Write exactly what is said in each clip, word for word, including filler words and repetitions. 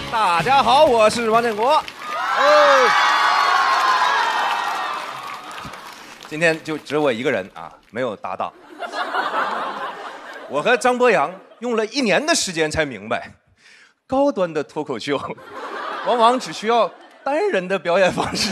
大家好，我是王建国。哦，今天就只有我一个人啊，没有搭档。我和张博洋用了一年的时间才明白，高端的脱口秀往往只需要单人的表演方式。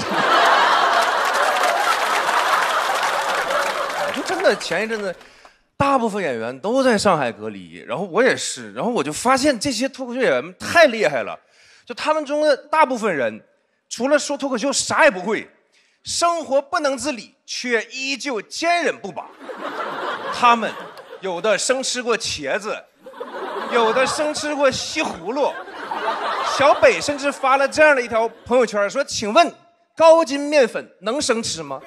就真的前一阵子，大部分演员都在上海隔离，然后我也是，然后我就发现这些脱口秀演员们太厉害了，就他们中的大部分人，除了说脱口秀啥也不会，生活不能自理，却依旧坚韧不拔。他们有的生吃过茄子，有的生吃过西葫芦。小北甚至发了这样的一条朋友圈，说：“请问高筋面粉能生吃吗？”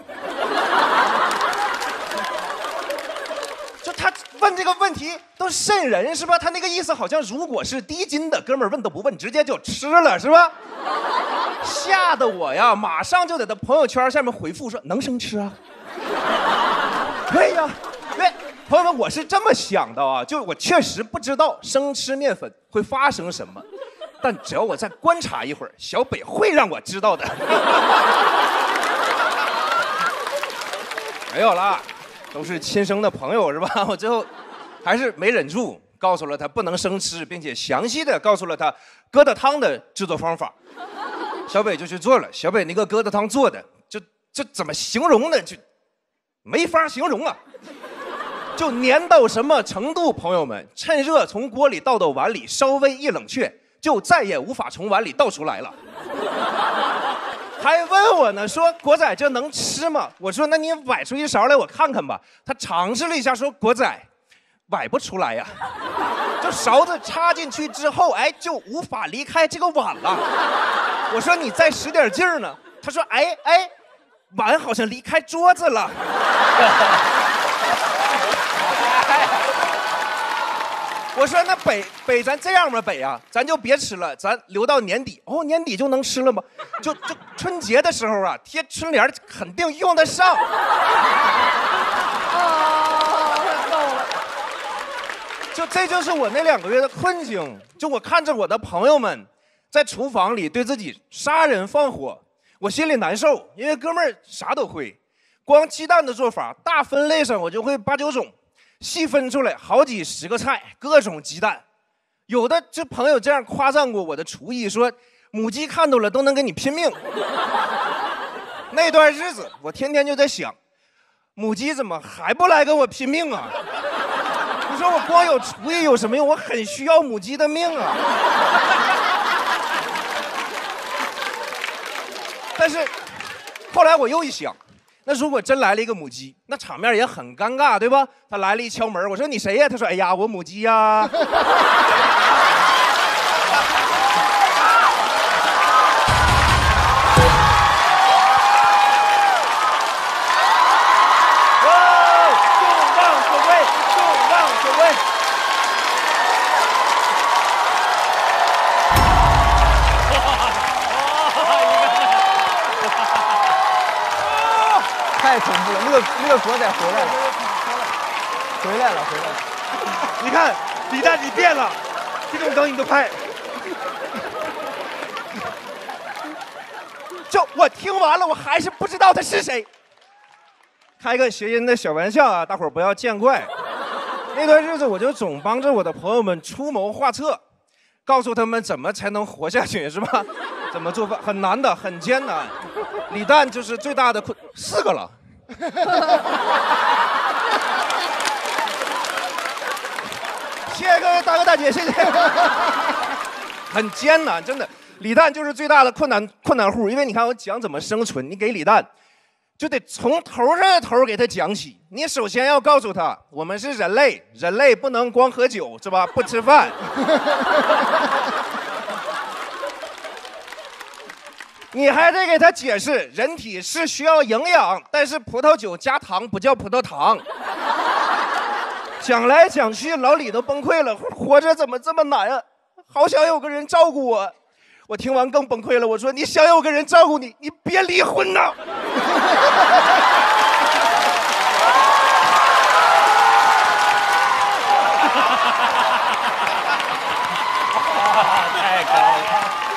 就他问这个问题都瘆人是吧？他那个意思好像如果是低筋的哥们儿问都不问，直接就吃了是吧？吓得我呀，马上就在他朋友圈下面回复说：“能生吃啊？”对呀，对，朋友们，我是这么想的啊，就我确实不知道生吃面粉会发生什么。但只要我再观察一会儿，小北会让我知道的。没有啦，都是亲生的朋友是吧？我最后还是没忍住，告诉了他不能生吃，并且详细的告诉了他疙瘩汤的制作方法。小北就去做了，小北那个疙瘩汤做的，就这怎么形容呢？就没法形容啊！就粘到什么程度？朋友们，趁热从锅里倒到碗里，稍微一冷却。就再也无法从碗里倒出来了，还问我呢，说国仔这能吃吗？我说那你崴出一勺来我看看吧。他尝试了一下，说国仔崴不出来呀，就勺子插进去之后，哎，就无法离开这个碗了。我说你再使点劲儿呢。他说哎哎，碗好像离开桌子了。我说那北北咱这样吧，北啊，咱就别吃了，咱留到年底。哦，年底就能吃了吗？就就春节的时候啊，贴春联肯定用得上。啊，够了！就这就是我那两个月的困境。就我看着我的朋友们在厨房里对自己杀人放火，我心里难受，因为哥们儿啥都会，光鸡蛋的做法，大分类上我就会八九种。细分出来好几十个菜，各种鸡蛋。有的这朋友这样夸赞过我的厨艺，说母鸡看到了都能跟你拼命。那段日子我天天就在想，母鸡怎么还不来跟我拼命啊？你说我光有厨艺有什么用？我很需要母鸡的命啊。但是后来我又一想，那如果真来了一个母鸡，那场面也很尴尬，对吧？他来了一敲门，我说你谁呀？他说哎呀，我母鸡呀。 太恐怖了！那个那个国仔回来了，回来了，回来了！ 你看，李诞你变了，这种梗你都拍。 就我听完了，我还是不知道他是谁。开个谐音的小玩笑啊，大伙儿不要见怪。那段日子我就总帮着我的朋友们出谋划策，告诉他们怎么才能活下去，是吧？怎么做饭很难的，很艰难。李诞就是最大的困，四个了。谢谢各位大哥大姐，谢谢。很艰难，真的。李诞就是最大的困难困难户，因为你看我讲怎么生存，你给李诞就得从头上的头给他讲起。你首先要告诉他，我们是人类，人类不能光喝酒，是吧？不吃饭。你还得给他解释，人体是需要营养，但是葡萄酒加糖不叫葡萄糖。讲来讲去，老李都崩溃了，活着怎么这么难啊？好想有个人照顾我。我听完更崩溃了，我说你想有个人照顾你，你别离婚呐。 太高了。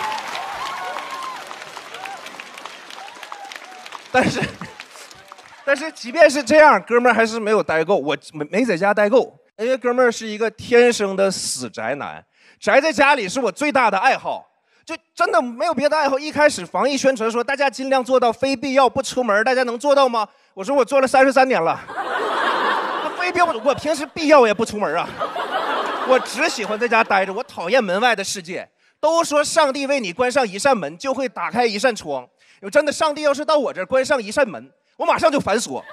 但是，但是即便是这样，哥们儿还是没有待够，我没没在家待够，因为哥们儿是一个天生的死宅男，宅在家里是我最大的爱好。就真的没有别的爱好。一开始防疫宣传说大家尽量做到非必要不出门，大家能做到吗？我说我做了三十三年了。非必要，我平时必要也不出门啊。我只喜欢在家待着，我讨厌门外的世界。都说上帝为你关上一扇门，就会打开一扇窗。有真的，上帝要是到我这儿关上一扇门，我马上就反锁。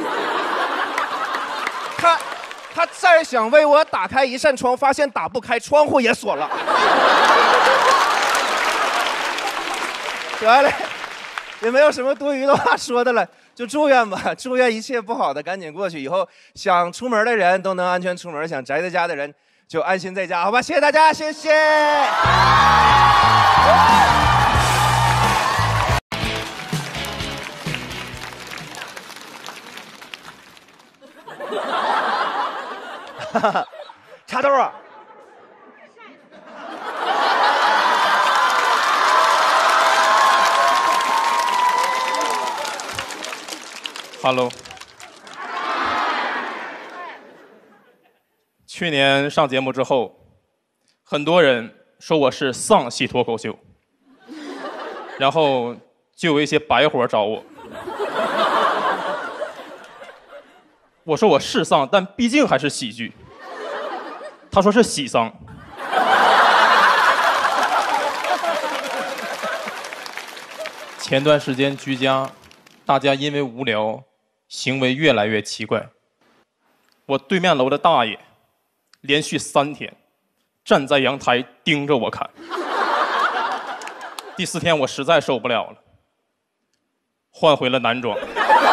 他他再想为我打开一扇窗，发现打不开，窗户也锁了。得嘞，也没有什么多余的话说的了，就祝愿吧，祝愿一切不好的赶紧过去，以后想出门的人都能安全出门，想宅在家的人就安心在家，好吧？谢谢大家，谢谢。 茶豆啊。 Hello， 去年上节目之后，很多人说我是丧系脱口秀，然后就有一些白活找我。我说我是丧，但毕竟还是喜剧。他说是喜丧。前段时间居家，大家因为无聊。行为越来越奇怪，我对面楼的大爷连续三天站在阳台盯着我看。第四天我实在受不了了，换回了男装。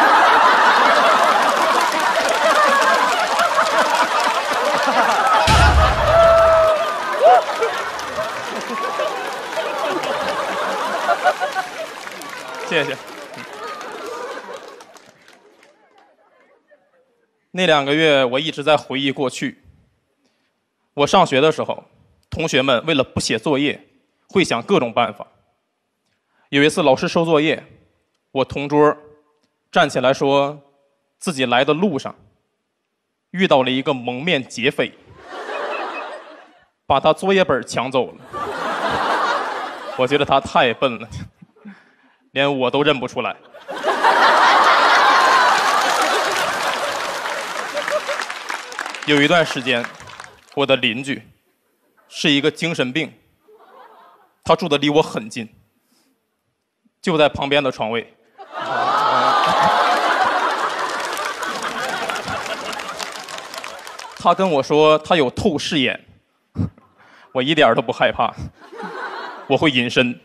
谢谢。那两个月，我一直在回忆过去。我上学的时候，同学们为了不写作业，会想各种办法。有一次老师收作业，我同桌站起来说，自己来的路上遇到了一个蒙面劫匪，把他作业本抢走了。我觉得他太笨了，连我都认不出来。有一段时间，我的邻居是一个精神病，他住的离我很近，就在旁边的床位。他跟我说他有透视眼，我一点都不害怕，我会隐身。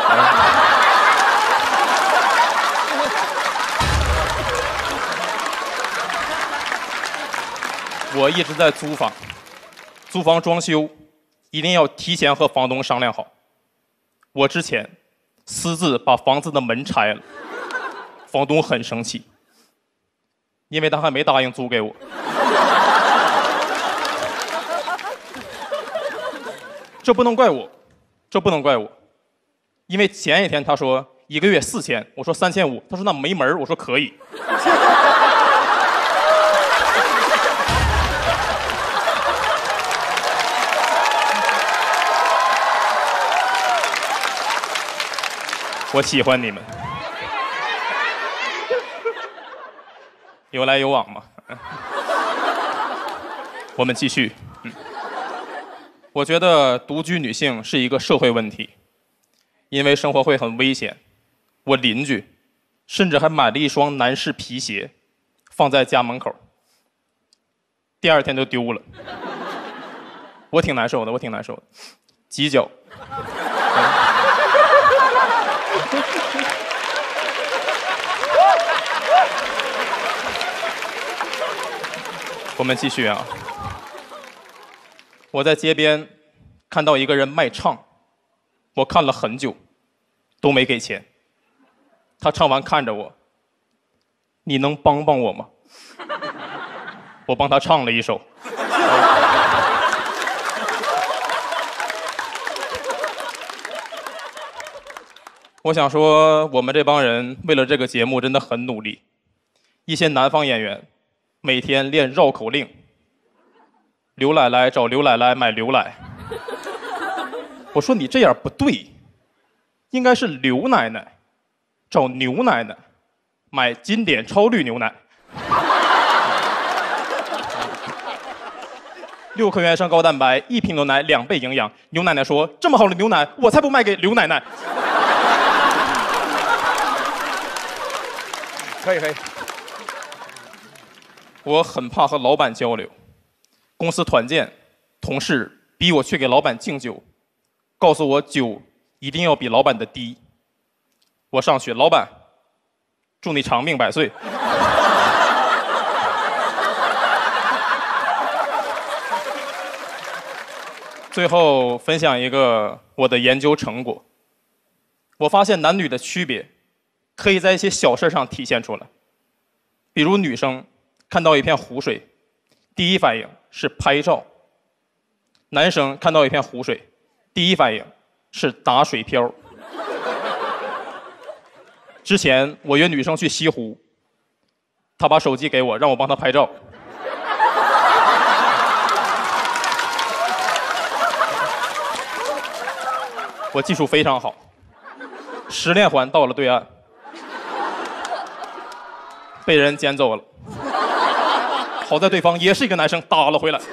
我一直在租房，租房装修一定要提前和房东商量好。我之前私自把房子的门拆了，房东很生气，因为他还没答应租给我。这不能怪我，这不能怪我，因为前一天他说一个月四千，我说三千五，他说那没门，我说可以。我喜欢你们，有来有往嘛。我们继续。嗯，我觉得独居女性是一个社会问题，因为生活会很危险。我邻居甚至还买了一双男士皮鞋，放在家门口，第二天就丢了。我挺难受的，我挺难受的，挤脚。我们继续啊！我在街边看到一个人卖唱，我看了很久，都没给钱。他唱完看着我，你能帮帮我吗？我帮他唱了一首。 我想说，我们这帮人为了这个节目真的很努力。一些南方演员每天练绕口令，刘奶奶找刘奶奶买牛奶。我说你这样不对，应该是刘奶奶找牛奶奶买经典超绿牛奶。六克原生高蛋白，一瓶牛奶两倍营养。牛奶奶说：“这么好的牛奶，我才不卖给刘奶奶。” 可以可以。 我很怕和老板交流，公司团建，同事逼我去给老板敬酒，告诉我酒一定要比老板的低。我上去，老板，祝你长命百岁。最后分享一个我的研究成果，我发现男女的区别可以在一些小事上体现出来。比如女生看到一片湖水，第一反应是拍照；男生看到一片湖水，第一反应是打水漂。之前我约女生去西湖，她把手机给我，让我帮她拍照。我技术非常好，十连环到了对岸，被人捡走了。好在对方也是一个男生，打了回来。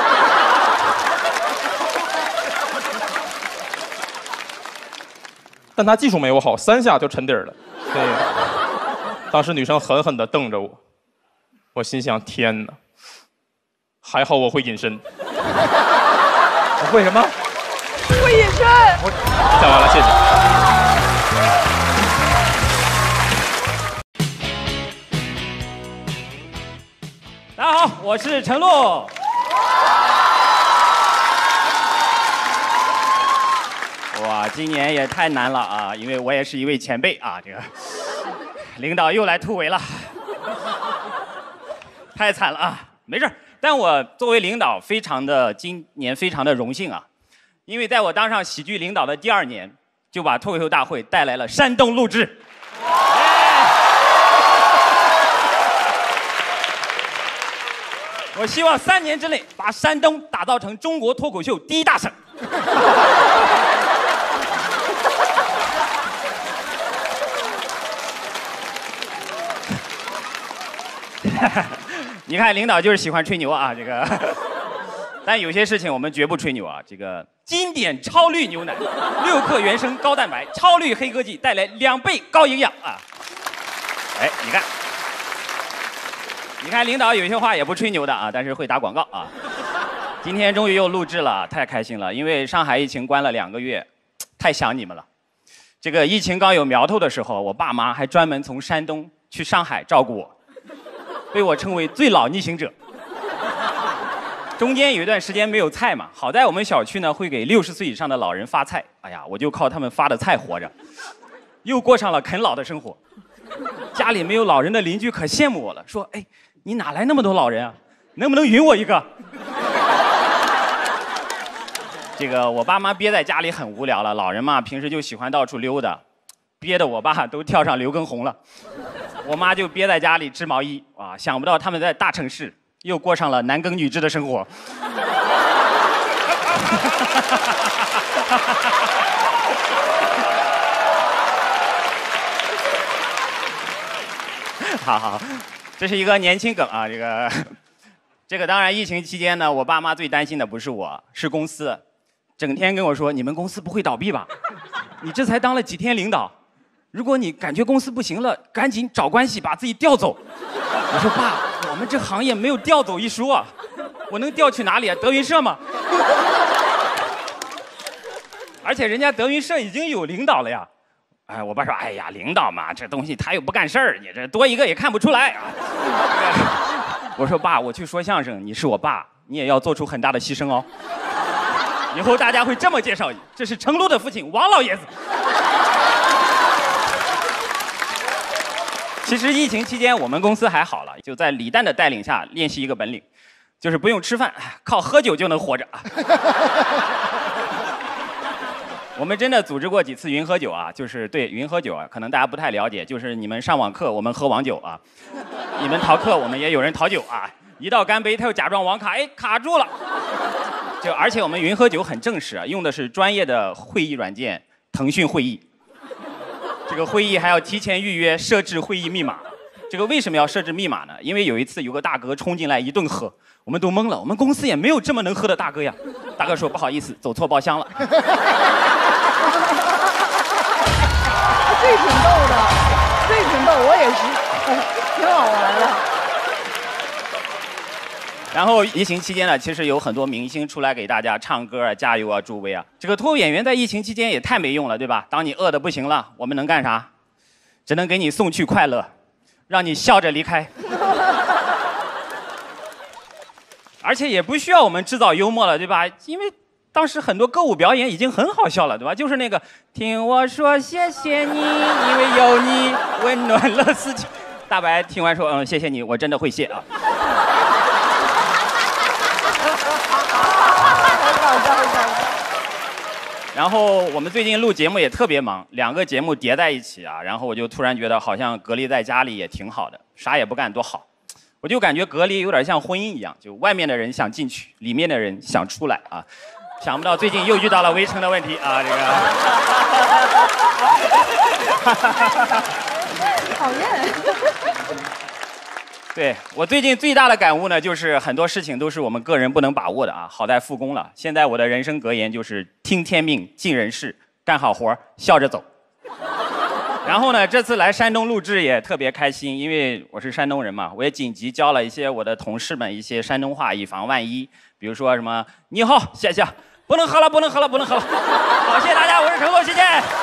但他技术没我好，三下就沉底儿了。对，当时女生狠狠地瞪着我，我心想：天哪，还好我会隐身。 我会什么？ 会隐身。 讲完了，谢谢。 大家好，我是陈露。哇，今年也太难了啊！因为我也是一位前辈啊，这个领导又来突围了，太惨了啊！没事，但我作为领导，非常的今年非常的荣幸啊，因为在我当上喜剧领导的第二年，就把脱口秀大会带来了山东录制。我希望三年之内把山东打造成中国脱口秀第一大省。你看，领导就是喜欢吹牛啊，这个。但有些事情我们绝不吹牛啊。这个经典超绿牛奶，六克原生高蛋白，超绿黑科技带来两倍高营养啊！哎，你看。你看，领导有些话也不吹牛的啊，但是会打广告啊。今天终于又录制了，太开心了！因为上海疫情关了两个月，太想你们了。这个疫情刚有苗头的时候，我爸妈还专门从山东去上海照顾我，被我称为最老逆行者。中间有一段时间没有菜嘛，好在我们小区呢会给六十岁以上的老人发菜，哎呀，我就靠他们发的菜活着，又过上了啃老的生活。家里没有老人的邻居可羡慕我了，说：“哎，你哪来那么多老人啊？能不能允我一个？”这个我爸妈憋在家里很无聊了，老人嘛平时就喜欢到处溜达，憋得我爸都跳上刘畊宏了。我妈就憋在家里织毛衣，啊，想不到他们在大城市又过上了男耕女织的生活。好好，这是一个年轻梗啊，这个，这个当然，疫情期间呢，我爸妈最担心的不是我，是公司，整天跟我说：“你们公司不会倒闭吧？你这才当了几天领导，如果你感觉公司不行了，赶紧找关系把自己调走。”我说：“爸，我们这行业没有调走一说啊，我能调去哪里啊？德云社吗？而且人家德云社已经有领导了呀。”哎，我爸说：“哎呀，领导嘛，这东西他又不干事儿，你这多一个也看不出来啊。”我说：“爸，我去说相声，你是我爸，你也要做出很大的牺牲哦。以后大家会这么介绍你，这是程璐的父亲王老爷子。”其实疫情期间我们公司还好了，就在李诞的带领下练习一个本领，就是不用吃饭，靠喝酒就能活着。 我们真的组织过几次云喝酒啊，就是对云喝酒啊，可能大家不太了解，就是你们上网课，我们喝网酒啊；你们逃课，我们也有人逃酒啊。一到干杯，他又假装网卡，哎，卡住了。就而且我们云喝酒很正式啊，用的是专业的会议软件，腾讯会议。这个会议还要提前预约，设置会议密码。这个为什么要设置密码呢？因为有一次有个大哥冲进来一顿喝，我们都懵了，我们公司也没有这么能喝的大哥呀。大哥说不好意思，走错包厢了。 这挺逗的，这挺逗，我也是，挺好玩的。 然后疫情期间呢，其实有很多明星出来给大家唱歌啊、加油啊、助威啊。这个脱口演员在疫情期间也太没用了，对吧？当你饿得不行了，我们能干啥？只能给你送去快乐，让你笑着离开。而且也不需要我们制造幽默了，对吧？因为当时很多歌舞表演已经很好笑了，对吧？就是那个听我说谢谢你，因为有你温暖了四季。大白听完说，嗯，谢谢你，我真的会谢啊。然后我们最近录节目也特别忙，两个节目叠在一起啊，然后我就突然觉得好像隔离在家里也挺好的，啥也不干多好。我就感觉隔离有点像婚姻一样，就外面的人想进去，里面的人想出来啊。想不到最近又遇到了围城的问题啊，这个。 讨厌。 对，我最近最大的感悟呢，就是很多事情都是我们个人不能把握的啊。好在复工了，现在我的人生格言就是听天命，尽人事，干好活，笑着走。然后呢，这次来山东录制也特别开心，因为我是山东人嘛，我也紧急教了一些我的同事们一些山东话，以防万一。比如说什么“你好，谢谢”，不能喝了，不能喝了，不能喝了。好，谢谢大家，我是陈赫，谢谢。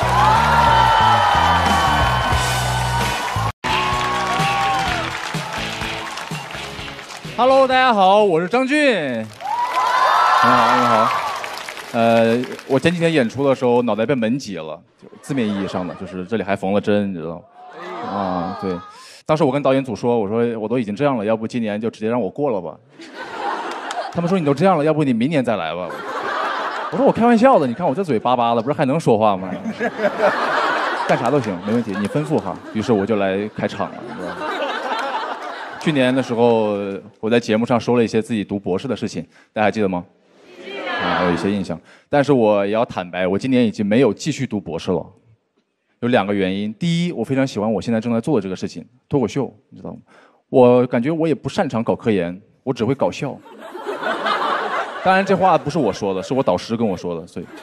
Hello， 大家好，我是张俊。你好，你好。呃，我前几天演出的时候，脑袋被门挤了，就字面意义上的，就是这里还缝了针，你知道吗？啊，对。当时我跟导演组说，我说我都已经这样了，要不今年就直接让我过了吧。他们说你都这样了，要不你明年再来吧。我说我开玩笑的，你看我这嘴巴巴的，不是还能说话吗？干啥都行，没问题，你吩咐哈。于是我就来开场了，你知道吗？去年的时候，我在节目上说了一些自己读博士的事情，大家还记得吗？啊，还有一些印象。但是我也要坦白，我今年已经没有继续读博士了。有两个原因：第一，我非常喜欢我现在正在做的这个事情——脱口秀，你知道吗？我感觉我也不擅长搞科研，我只会搞笑。当然，这话不是我说的，是我导师跟我说的，所以。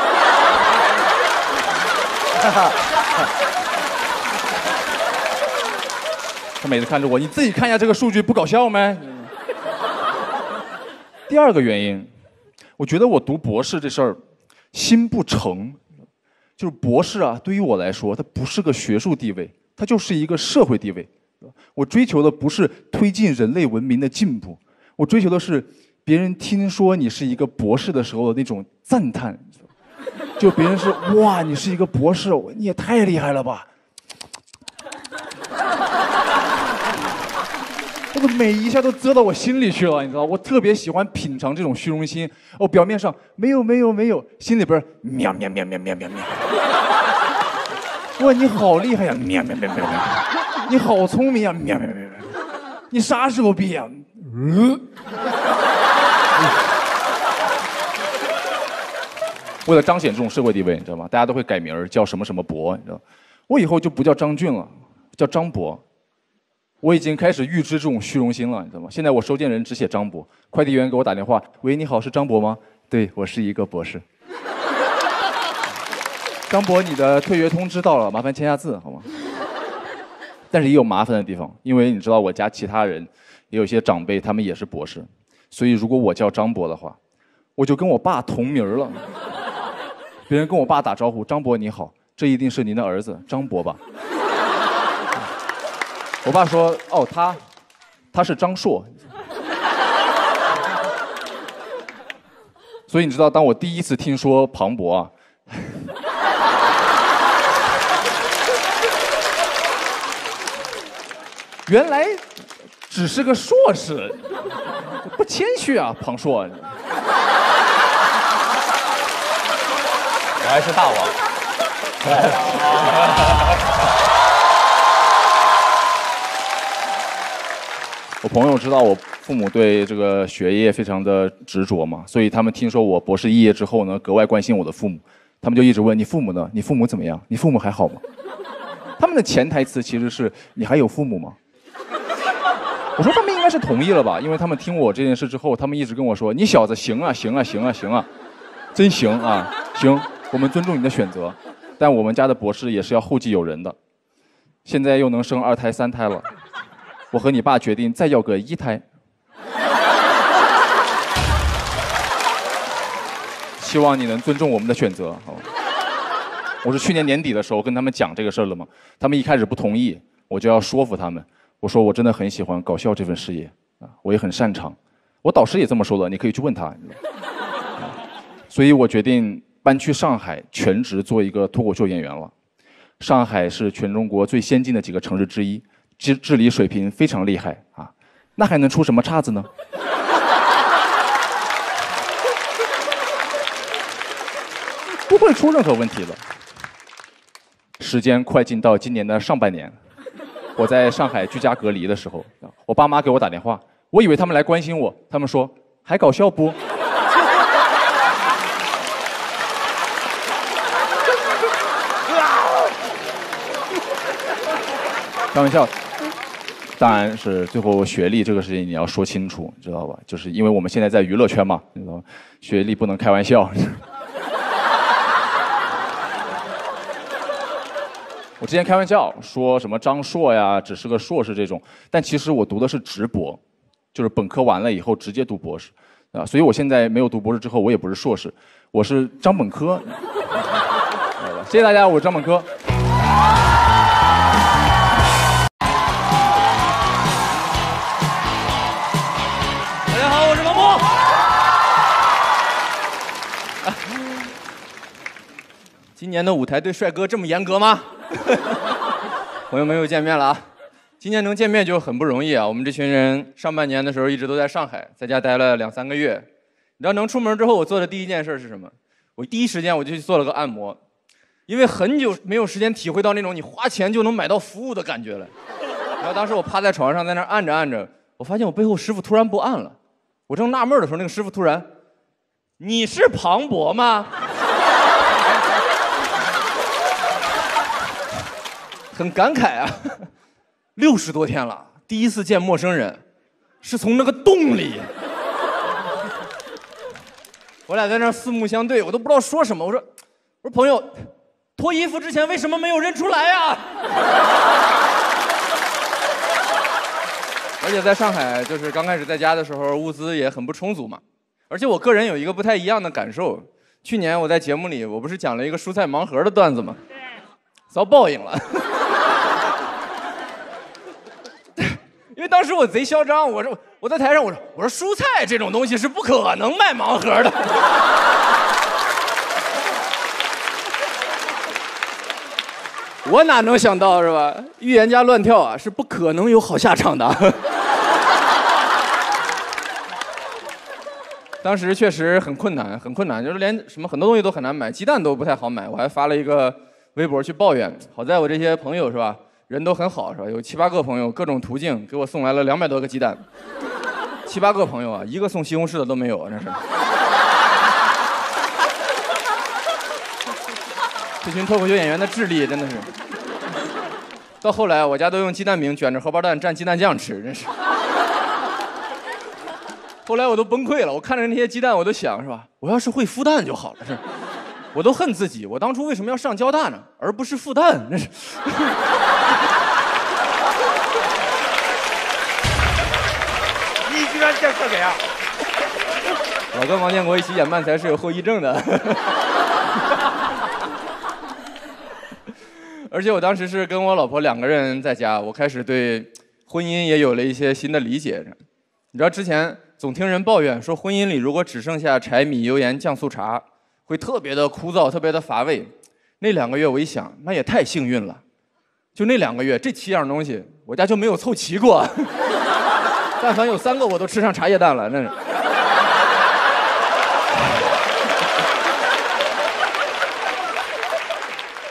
他每次看着我，你自己看一下这个数据，不搞笑吗？第二个原因，我觉得我读博士这事儿心不诚，就是博士啊，对于我来说，它不是个学术地位，它就是一个社会地位。我追求的不是推进人类文明的进步，我追求的是别人听说你是一个博士的时候的那种赞叹，就别人是哇，你是一个博士，你也太厉害了吧。这个每一下都遮到我心里去了，你知道，我特别喜欢品尝这种虚荣心。哦，表面上没有没有没有，心里边喵喵喵喵喵喵喵。哇，你好厉害呀！喵喵喵喵喵。你好聪明呀！喵喵喵喵。你啥时候毕业？嗯。为了彰显这种社会地位，你知道吗？大家都会改名叫什么什么博，你知道。我以后就不叫张俊了，叫张博。我已经开始预知这种虚荣心了，你知道吗？现在我收件人只写张博，快递员给我打电话，喂，你好，是张博吗？对，我是一个博士。张博，你的退约通知到了，麻烦签下字好吗？但是也有麻烦的地方，因为你知道我家其他人也有一些长辈，他们也是博士，所以如果我叫张博的话，我就跟我爸同名了。别人跟我爸打招呼，张博你好，这一定是您的儿子张博吧？我爸说：“哦，他，他是张硕。”所以你知道，当我第一次听说庞博啊，原来只是个硕士，不谦虚啊，庞硕。 还是大王。我朋友知道我父母对这个学业非常的执着嘛，所以他们听说我博士肄业之后呢，格外关心我的父母。他们就一直问你父母呢？你父母怎么样？你父母还好吗？他们的潜台词其实是你还有父母吗？我说他们应该是同意了吧，因为他们听我这件事之后，他们一直跟我说你小子行啊行啊行啊行啊，真行啊行，我们尊重你的选择，但我们家的博士也是要后继有人的，现在又能生二胎三胎了，我和你爸决定再要个一胎。希望你能尊重我们的选择，好吧？我是去年年底的时候跟他们讲这个事儿了嘛，他们一开始不同意，我就要说服他们。我说我真的很喜欢搞笑这份事业啊，我也很擅长。我导师也这么说的，你可以去问他。所以我决定搬去上海，全职做一个脱口秀演员了。上海是全中国最先进的几个城市之一，治治理水平非常厉害啊，那还能出什么岔子呢？不会出任何问题的。时间快进到今年的上半年，我在上海居家隔离的时候，我爸妈给我打电话，我以为他们来关心我，他们说还搞笑不？开玩笑，当然是最后学历这个事情你要说清楚，知道吧？就是因为我们现在在娱乐圈嘛，你知道吗？学历不能开玩笑。我之前开玩笑说什么张硕呀，只是个硕士这种，但其实我读的是直博，就是本科完了以后直接读博士，啊，所以我现在没有读博士之后，我也不是硕士，我是张本科。谢谢大家，我是张本科。 大家好，我是王波。今年的舞台对帅哥这么严格吗？朋友们又见面了啊！今年能见面就很不容易啊。我们这群人上半年的时候一直都在上海，在家待了两三个月。你知道能出门之后，我做的第一件事是什么？我第一时间我就去做了个按摩，因为很久没有时间体会到那种你花钱就能买到服务的感觉了。然后当时我趴在床上在那按着按着，我发现我背后师傅突然不按了。我正纳闷的时候，那个师傅突然：“你是庞博吗？”很感慨啊，六十多天了，第一次见陌生人，是从那个洞里。我俩在那四目相对，我都不知道说什么。我说，我说朋友，脱衣服之前为什么没有认出来呀？而且在上海，就是刚开始在家的时候，物资也很不充足嘛。而且我个人有一个不太一样的感受，去年我在节目里，我不是讲了一个蔬菜盲盒的段子吗？遭报应了。因为当时我贼嚣张，我说我在台上，我说我说蔬菜这种东西是不可能卖盲盒的。我哪能想到是吧？预言家乱跳啊，是不可能有好下场的。当时确实很困难，很困难，就是连什么很多东西都很难买，鸡蛋都不太好买。我还发了一个微博去抱怨，好在我这些朋友是吧？人都很好是吧？有七八个朋友，各种途径给我送来了两百多个鸡蛋。七八个朋友啊，一个送西红柿的都没有，那是。这群脱口秀演员的智力真的是。到后来，我家都用鸡蛋饼卷着荷包蛋蘸鸡蛋酱吃，真是。后来我都崩溃了，我看着那些鸡蛋，我都想是吧？我要是会孵蛋就好了，是。我都恨自己，我当初为什么要上交大呢，而不是复旦？那是。 你居然建设给啊！ 我跟王建国一起演漫才是有后遗症的。而且我当时是跟我老婆两个人在家，我开始对婚姻也有了一些新的理解。你知道之前总听人抱怨说，婚姻里如果只剩下柴米油盐酱醋茶，会特别的枯燥，特别的乏味。那两个月我一想，那也太幸运了。就那两个月，这七样东西我家就没有凑齐过。但凡有三个，我都吃上茶叶蛋了，那是。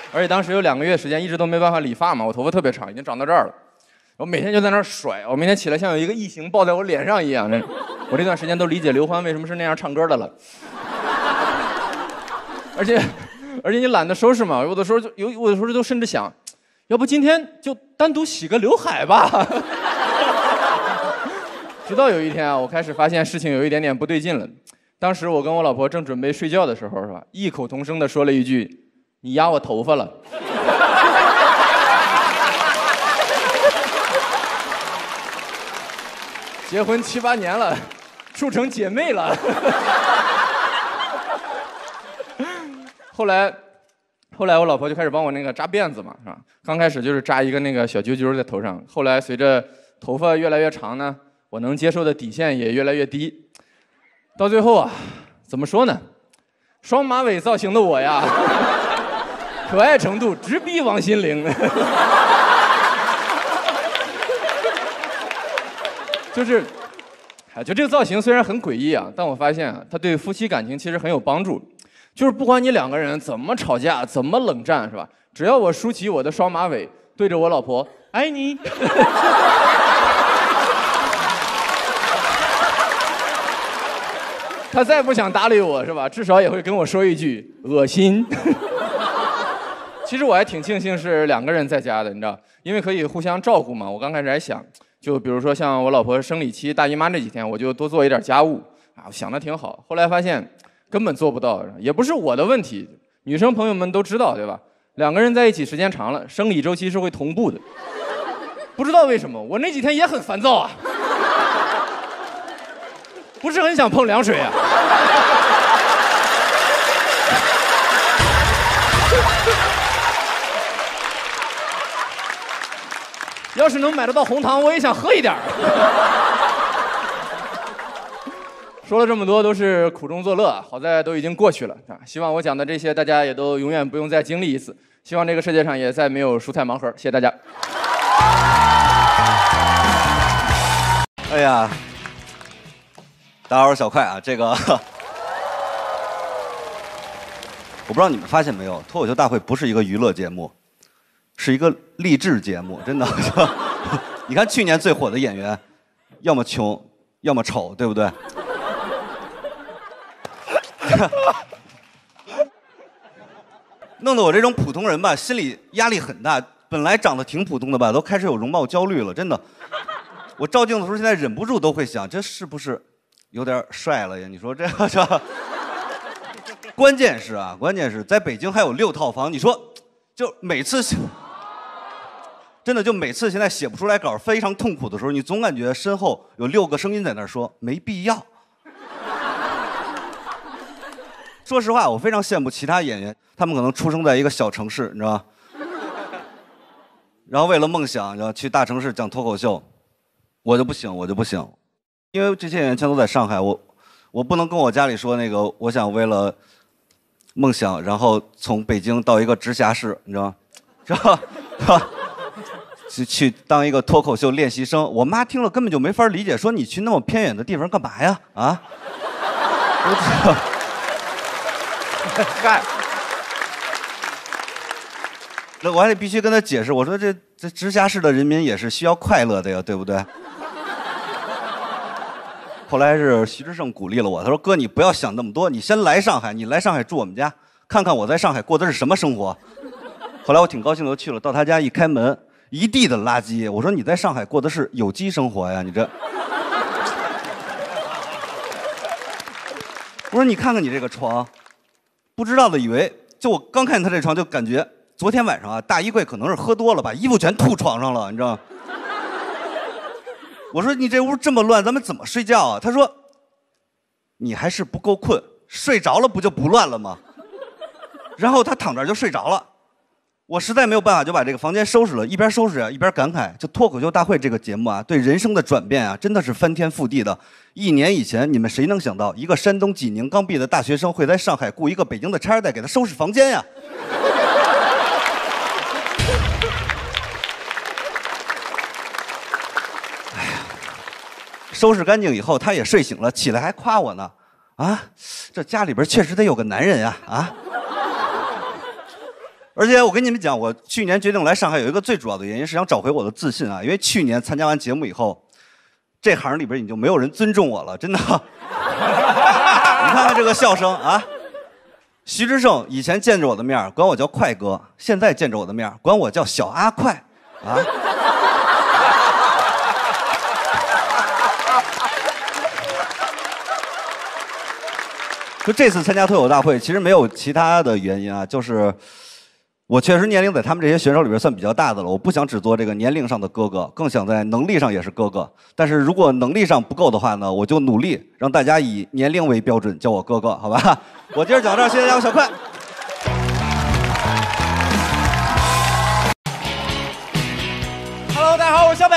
而且当时有两个月时间一直都没办法理发嘛，我头发特别长，已经长到这儿了。我每天就在那儿甩，我每天起来像有一个异形抱在我脸上一样。我这段时间都理解刘欢为什么是那样唱歌的了。而且，而且你懒得收拾嘛，有的时候就有，有的时候就甚至想，要不今天就单独洗个刘海吧。直到有一天啊，我开始发现事情有一点点不对劲了。当时我跟我老婆正准备睡觉的时候，是吧？异口同声地说了一句：“你压我头发了。”结婚七八年了，处成姐妹了。后来，后来我老婆就开始帮我那个扎辫子嘛，是吧？刚开始就是扎一个那个小揪揪在头上，后来随着头发越来越长呢，我能接受的底线也越来越低。到最后啊，怎么说呢？双马尾造型的我呀，可爱程度直逼王心凌。就是，哎，就这个造型虽然很诡异啊，但我发现啊，它对夫妻感情其实很有帮助。就是不管你两个人怎么吵架，怎么冷战，是吧？只要我梳起我的双马尾，对着我老婆，爱你。他再不想搭理我，是吧？至少也会跟我说一句恶心。其实我还挺庆幸是两个人在家的，你知道，因为可以互相照顾嘛。我刚开始还想，就比如说像我老婆生理期、大姨妈这几天，我就多做一点家务啊，我想的挺好。后来发现根本做不到，也不是我的问题。女生朋友们都知道，对吧？两个人在一起时间长了，生理周期是会同步的。不知道为什么，我那几天也很烦躁啊。不是很想碰凉水啊。要是能买得到红糖，我也想喝一点。说了这么多，都是苦中作乐，好在都已经过去了啊！希望我讲的这些，大家也都永远不用再经历一次。希望这个世界上也再没有蔬菜盲盒。谢谢大家。 哎呀。大家好，我是小快啊，这个我不知道你们发现没有，脱口秀大会不是一个娱乐节目，是一个励志节目，真的。你看去年最火的演员，要么穷，要么丑，对不对？弄得我这种普通人吧，心里压力很大。本来长得挺普通的吧，都开始有容貌焦虑了，真的。我照镜子的时候，现在忍不住都会想，这是不是有点帅了呀？你说这这，关键是啊，关键是在北京还有六套房。你说，就每次，真的就每次现在写不出来稿，非常痛苦的时候，你总感觉身后有六个声音在那说没必要。说实话，我非常羡慕其他演员，他们可能出生在一个小城市，你知道吗？然后为了梦想，然后去大城市讲脱口秀，我就不行，我就不行。因为这些演员全都在上海，我我不能跟我家里说那个，我想为了梦想，然后从北京到一个直辖市，你知道吗？知道吧？去去当一个脱口秀练习生。我妈听了根本就没法理解，说你去那么偏远的地方干嘛呀？啊？ 干。 那我还得必须跟他解释，我说这这直辖市的人民也是需要快乐的呀，对不对？后来是徐志胜鼓励了我，他说：“哥，你不要想那么多，你先来上海，你来上海住我们家，看看我在上海过的是什么生活。”后来我挺高兴的去了，到他家一开门，一地的垃圾。我说：“你在上海过的是有机生活呀，你这。”我说：“你看看你这个床，不知道的以为，就我刚看见他这床就感觉昨天晚上啊，大衣柜可能是喝多了，把衣服全吐床上了，你知道吗？”我说你这屋这么乱，咱们怎么睡觉啊？他说，你还是不够困，睡着了不就不乱了吗？然后他躺这儿就睡着了，我实在没有办法，就把这个房间收拾了，一边收拾啊一边感慨，就脱口秀大会这个节目啊，对人生的转变啊，真的是翻天覆地的。一年以前，你们谁能想到，一个山东济宁刚毕业的大学生会在上海雇一个北京的差代给他收拾房间呀？收拾干净以后，他也睡醒了，起来还夸我呢，啊，这家里边确实得有个男人呀，啊！ 而且我跟你们讲，我去年决定来上海有一个最主要的原因是想找回我的自信啊，因为去年参加完节目以后，这行里边已经没有人尊重我了，真的。你看看这个笑声啊！徐志胜以前见着我的面管我叫快哥，现在见着我的面管我叫小阿快，啊。就这次参加脱口大会，其实没有其他的原因啊，就是我确实年龄在他们这些选手里边算比较大的了，我不想只做这个年龄上的哥哥，更想在能力上也是哥哥。但是如果能力上不够的话呢，我就努力让大家以年龄为标准叫我哥哥，好吧？我今儿讲到这儿，谢谢大家，我小快。 Hello， 大家好，我是小北。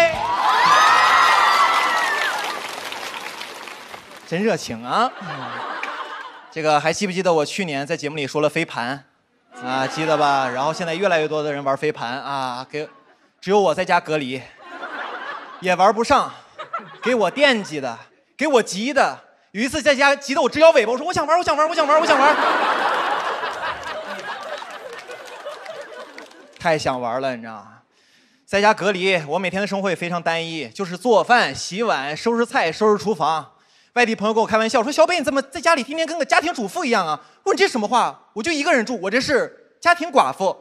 真热情啊！这个还记不记得我去年在节目里说了飞盘？啊，记得吧？然后现在越来越多的人玩飞盘啊，给，只有我在家隔离，也玩不上，给我惦记的，给我急的。有一次在家急得我直摇尾巴，我说我想玩，我想玩，我想玩，我想玩，太想玩了，你知道吗？在家隔离，我每天的生活也非常单一，就是做饭、洗碗、收拾菜、收拾厨房。外地朋友跟我开玩笑说：“小北，你怎么在家里天天跟个家庭主妇一样啊？”我说：“你这什么话？我就一个人住，我这是家庭寡妇。”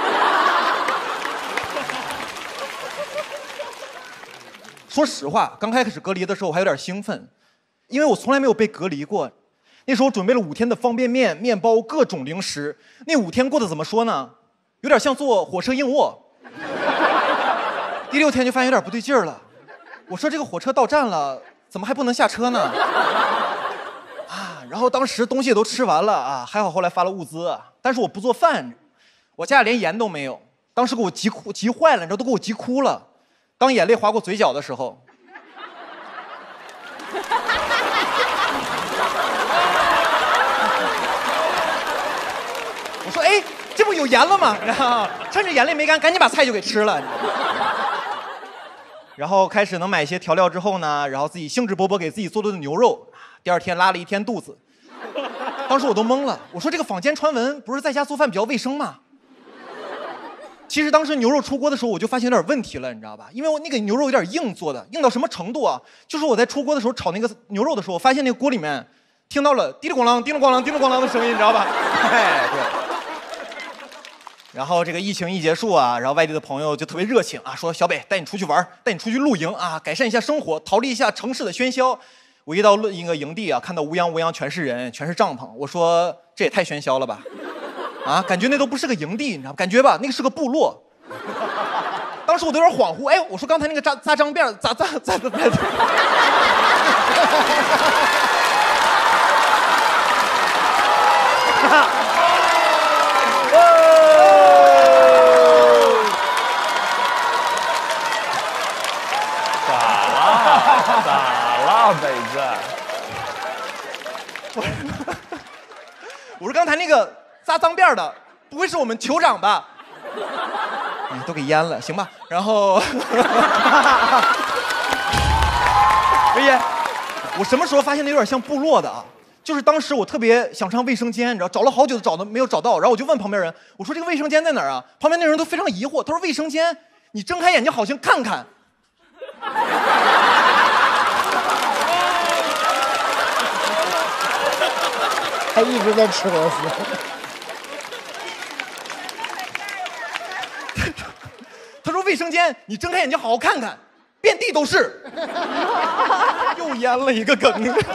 说实话，刚开始隔离的时候我还有点兴奋，因为我从来没有被隔离过。那时候准备了五天的方便面、面包、各种零食。那五天过得怎么说呢？有点像坐火车硬卧。第六天就发现有点不对劲儿了，我说这个火车到站了。怎么还不能下车呢？啊！然后当时东西也都吃完了啊，还好后来发了物资，但是我不做饭，我家里连盐都没有，当时给我急哭急坏了，你知道都给我急哭了。当眼泪划过嘴角的时候，我说：“哎，这不有盐了吗？”然后趁着眼泪没干，赶紧把菜就给吃了。然后开始能买一些调料之后呢，然后自己兴致勃勃给自己做顿牛肉，第二天拉了一天肚子。当时我都懵了，我说这个坊间传闻不是在家做饭比较卫生吗？其实当时牛肉出锅的时候，我就发现有点问题了，你知道吧？因为我那个牛肉有点硬做的，硬到什么程度啊？就是我在出锅的时候炒那个牛肉的时候，我发现那个锅里面听到了滴哩咣啷、滴哩咣啷、滴哩咣啷的声音，你知道吧？哎，对。然后这个疫情一结束啊，然后外地的朋友就特别热情啊，说小北带你出去玩，带你出去露营啊，改善一下生活，逃离一下城市的喧嚣。我一到一个营地啊，看到乌泱乌泱全是人，全是帐篷，我说这也太喧嚣了吧，啊，感觉那都不是个营地，你知道吗？感觉吧，那个是个部落。当时我都有点恍惚，哎，我说刚才那个扎扎脏辫咋咋咋咋咋？ 北子， 我我说刚才那个扎脏辫的，不会是我们酋长吧？嗯，都给淹了，行吧？然后，哎呀，我什么时候发现的有点像部落的啊？就是当时我特别想上卫生间，你知道，找了好久都找的没有找到，然后我就问旁边人，我说这个卫生间在哪儿啊？旁边那人都非常疑惑，他说卫生间，你睁开眼睛好像看看。 他一直在吃螺丝。 他说卫生间，你睁开眼睛好好看看，遍地都是。又淹了一个梗。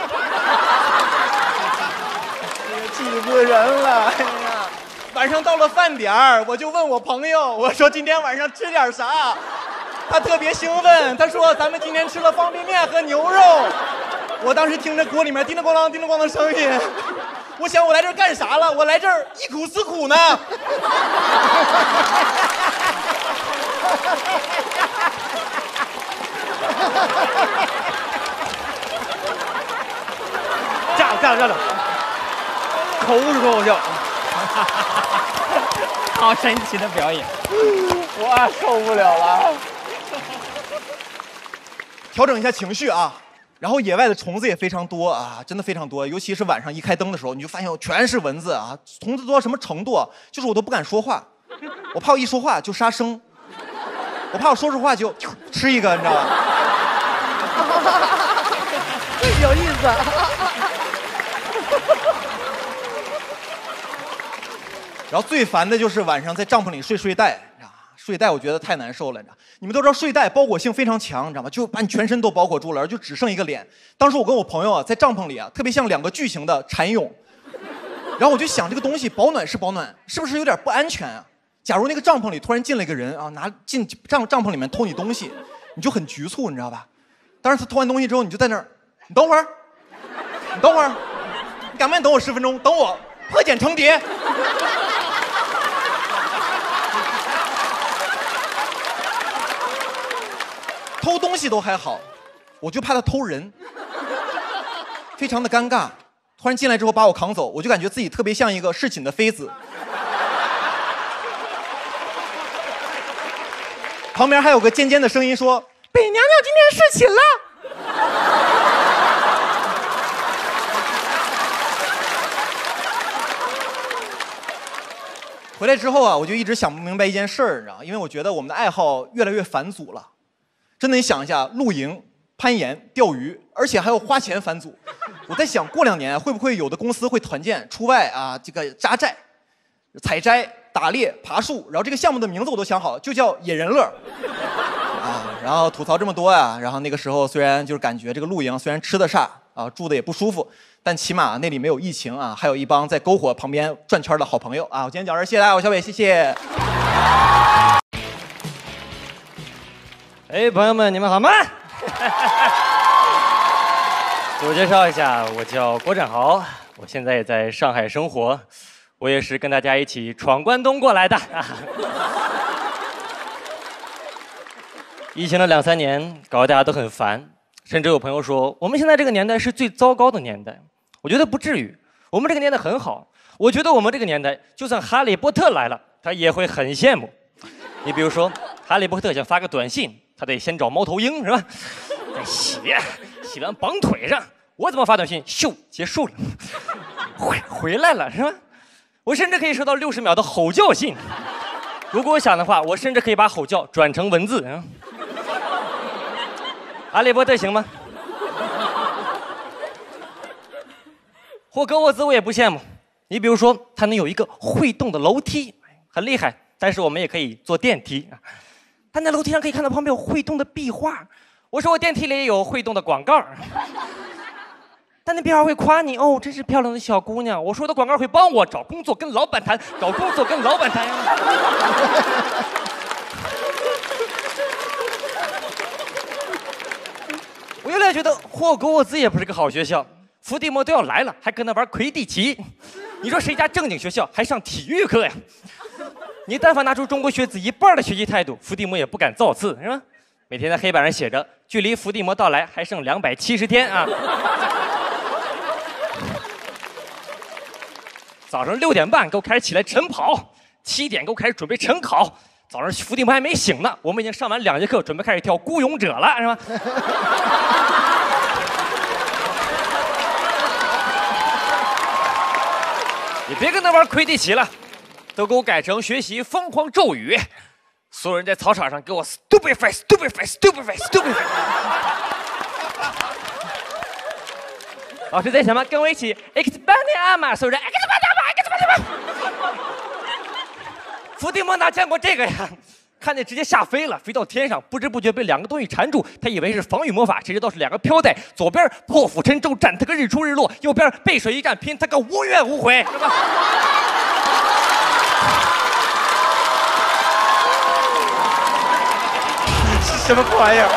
气死人了！哎呀，晚上到了饭点儿，我就问我朋友，我说今天晚上吃点啥？他特别兴奋，他说咱们今天吃了方便面和牛肉。我当时听着锅里面叮铃咣啷、叮铃咣啷的声音。我想我来这儿干啥了？我来这儿忆苦思苦呢。 架了架了架了，口是口笑， 好神奇的表演， 我受不了了。 调整一下情绪啊， 然后野外的虫子也非常多啊，真的非常多，尤其是晚上一开灯的时候，你就发现全是蚊子啊，虫子多到什么程度啊？就是我都不敢说话，我怕我一说话就杀生，我怕我说出话就吃一个，你知道吧？ 有意思。 然后最烦的就是晚上在帐篷里睡睡袋。睡袋我觉得太难受了，你知道？你们都知道睡袋包裹性非常强，你知道吗？就把你全身都包裹住了，而就只剩一个脸。当时我跟我朋友啊，在帐篷里啊，特别像两个巨型的蚕蛹。然后我就想，这个东西保暖是保暖，是不是有点不安全啊？假如那个帐篷里突然进了一个人啊，拿进帐帐篷里面偷你东西，你就很局促，你知道吧？当时他偷完东西之后，你就在那儿，你等会儿，你等会儿，你敢不敢等我十分钟？等我破茧成蝶。偷东西都还好，我就怕他偷人，非常的尴尬。突然进来之后把我扛走，我就感觉自己特别像一个侍寝的妃子。旁边还有个尖尖的声音说：“北娘娘今天侍寝了。”回来之后啊，我就一直想不明白一件事儿，你知道，因为我觉得我们的爱好越来越返祖了。真的，你想一下，露营、攀岩、钓鱼，而且还要花钱返祖。我在想，过两年会不会有的公司会团建出外啊，这个扎寨、采摘、打猎、爬树，然后这个项目的名字我都想好了，就叫野人乐。啊，然后吐槽这么多呀、啊，然后那个时候虽然就是感觉这个露营虽然吃的煞啊，住的也不舒服，但起码那里没有疫情啊，还有一帮在篝火旁边转圈的好朋友啊。我今天讲这儿，谢谢大家，我小伟，谢谢。 哎，朋友们，你们好吗？自我介绍一下，我叫郭展豪，我现在也在上海生活，我也是跟大家一起闯关东过来的。疫情了两三年，搞得大家都很烦，甚至有朋友说我们现在这个年代是最糟糕的年代。我觉得不至于，我们这个年代很好。我觉得我们这个年代，就算哈利波特来了，他也会很羡慕。你比如说，哈利波特想发个短信，他得先找猫头鹰是吧？再洗，洗完绑腿上。我怎么发短信？咻，结束了，回回来了是吧？我甚至可以收到六十秒的吼叫信。如果我想的话，我甚至可以把吼叫转成文字。嗯，哈利波特行吗？霍格沃兹我也不羡慕。你比如说，他能有一个会动的楼梯，很厉害。但是我们也可以坐电梯，他在楼梯上可以看到旁边有会动的壁画。我说我电梯里也有会动的广告，但那壁画会夸你哦，真是漂亮的小姑娘。我说的广告会帮我找工作，跟老板谈，找工作跟老板谈呀。我越来越觉得霍格沃兹也不是个好学校，伏地魔都要来了，还跟那玩魁地奇。你说谁家正经学校还上体育课呀？你但凡拿出中国学子一半的学习态度，伏地魔也不敢造次，是吧？每天在黑板上写着，距离伏地魔到来还剩两百七十天啊。早上六点半给我开始起来晨跑，七点给我开始准备晨考。早上伏地魔还没醒呢，我们已经上完两节课，准备开始跳孤勇者了，是吧？你别跟他玩魁地奇了。都给我改成学习疯狂咒语，所有人在操场上给我 stupefy stupefy stupefy stupefy。老师在前面跟我一起 expanding 所有人 expanding expanding。伏地魔哪见过这个呀？看见直接吓飞了，飞到天上，不知不觉被两个东西缠住，他以为是防御魔法，谁知道是两个飘带，左边破釜沉舟斩他个日出日落，右边背水一战拼他个无怨无悔，是吧？ 什么玩意儿？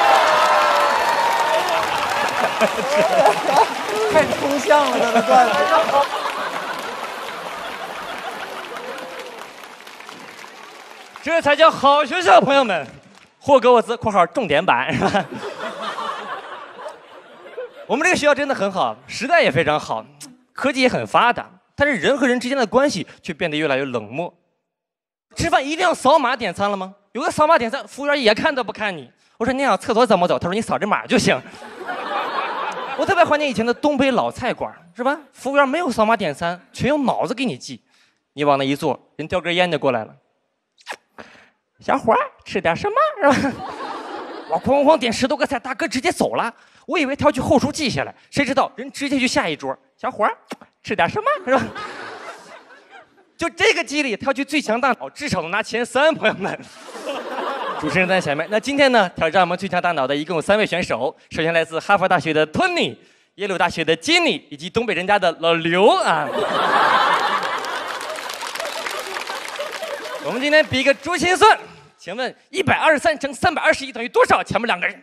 太抽象了，他的段子。 这才叫好学校，朋友们。霍格沃兹（括号重点版）是吧？我们这个学校真的很好，时代也非常好，科技也很发达，但是人和人之间的关系却变得越来越冷漠。吃饭一定要扫码点餐了吗？有个扫码点餐，服务员也看都不看你。我说你想厕所怎么走？他说你扫这码就行。 我特别怀念以前的东北老菜馆，是吧？服务员没有扫码点餐，全用脑子给你记。你往那一坐，人叼根烟就过来了。小伙儿，吃点什么？是吧？我哐哐点十多个菜，大哥直接走了。我以为他要去后厨记下来，谁知道人直接去下一桌。小伙儿，吃点什么？是吧？就这个激励，他要去最强大脑，至少能拿前三，朋友们。主持人在前面。那今天呢，挑战我们最强大脑的一共有三位选手。首先来自哈佛大学的 Tony， 耶鲁大学的 Jenny， 以及东北人家的老刘啊。我们今天比一个珠心算，请问一百二十三乘三百二十一等于多少？前面两个人。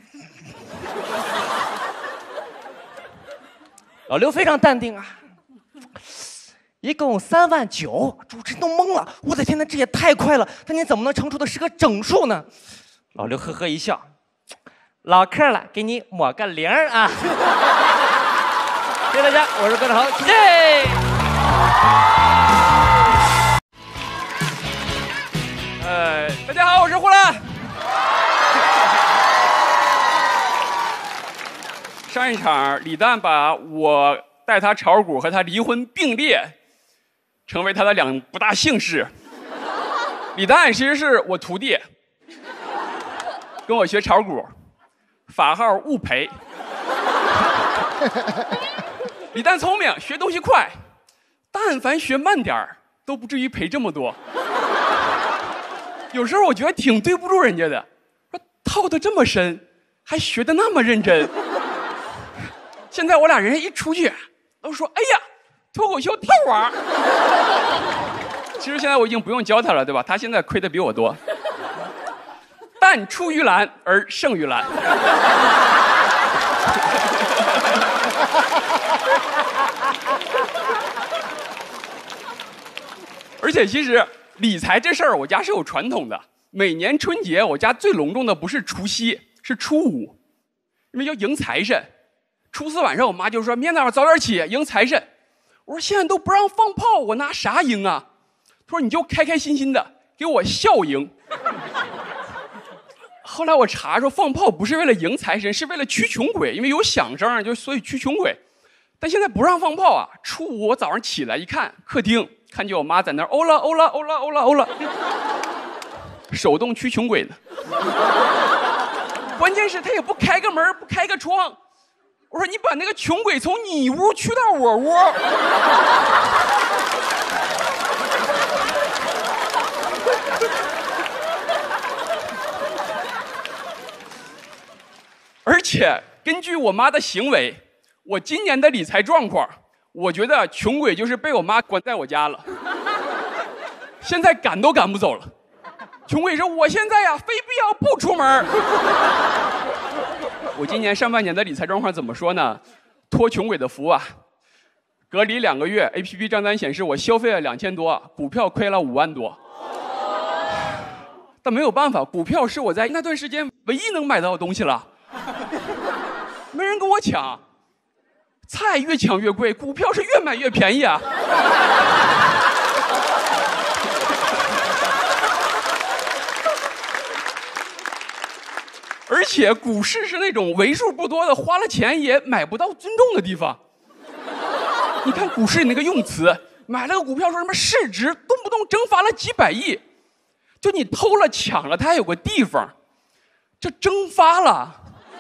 老刘非常淡定啊。一共三万九，主持人都懵了。我的天哪，这也太快了！但你怎么能乘出的是个整数呢？老刘呵呵一笑，老客了，给你抹个零啊！谢谢大家，我是郭德纲，谢谢。 呃，大家好，我是呼兰。上一场李诞把我带他炒股和他离婚并列。成为他的两不大姓氏。李诞其实是我徒弟，跟我学炒股，法号误赔。李诞聪明，学东西快，但凡学慢点儿都不至于赔这么多。有时候我觉得挺对不住人家的，说套得这么深，还学得那么认真。现在我俩人一出去，都说：“哎呀。”脱口秀跳玩，其实现在我已经不用教他了，对吧？他现在亏的比我多。但出于蓝而胜于蓝。而且其实理财这事儿，我家是有传统的。每年春节，我家最隆重的不是除夕，是初五，因为要迎财神。初四晚上，我妈就说：“明天早上早点起，迎财神。”我说现在都不让放炮，我拿啥赢啊？他说你就开开心心的给我笑赢。后来我查说放炮不是为了迎财神，是为了驱穷鬼，因为有响声，就所以驱穷鬼。但现在不让放炮啊！初五我早上起来一看，客厅看见我妈在那儿欧了欧了欧了欧了欧了，手动驱穷鬼呢。关键是他也不开个门，不开个窗。我说你把那个穷鬼从你屋驱到我屋。而且根据我妈的行为，我今年的理财状况，我觉得穷鬼就是被我妈关在我家了，现在赶都赶不走了。穷鬼说：“我现在呀，非必要不出门。”我今年上半年的理财状况怎么说呢？托穷鬼的福啊！隔离两个月 ，A P P 账单显示我消费了两千多，股票亏了五万多。但没有办法，股票是我在那段时间唯一能买到的东西了，没人跟我抢。菜越抢越贵，股票是越买越便宜啊！而且股市是那种为数不多的花了钱也买不到尊重的地方。你看股市里那个用词，买了个股票说什么市值动不动蒸发了几百亿，就你偷了抢了，它还有个地方，这蒸发了，